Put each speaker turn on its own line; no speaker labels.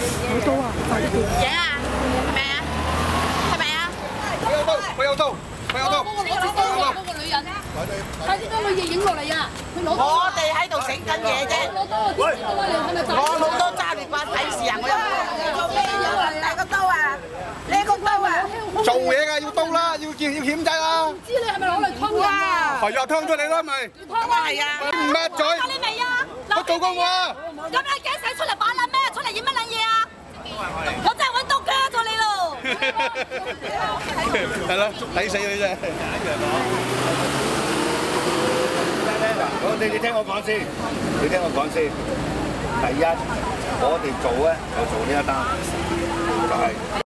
好刀啊！快啲叫！
影啊！係咪啊？係咪啊？
佢有刀！佢有刀！佢有刀！
嗰個攞住刀嗰個女人，快啲將佢影落嚟啊！佢攞刀啊！
我哋喺度整緊嘢啫。
攞刀啊！點知道啊？你係咪
我老多揸住把睇事啊！我有大個刀啊！呢個刀啊！
做嘢㗎要刀啦，要鉗仔啦。
知你係咪攞嚟劏人啊？
係啊，劏咗你啦咪。
咁啊係啊！
你唔抹嘴。
你未啊？
我做過啊。
咁你幾使出嚟把撚咩？出嚟演乜撚嘢啊？我真係揾刀鋸咗你咯！
係咯，抵死你真係。
你聽我講先，你聽我講先。第一，我哋做咧就做呢一單，就係。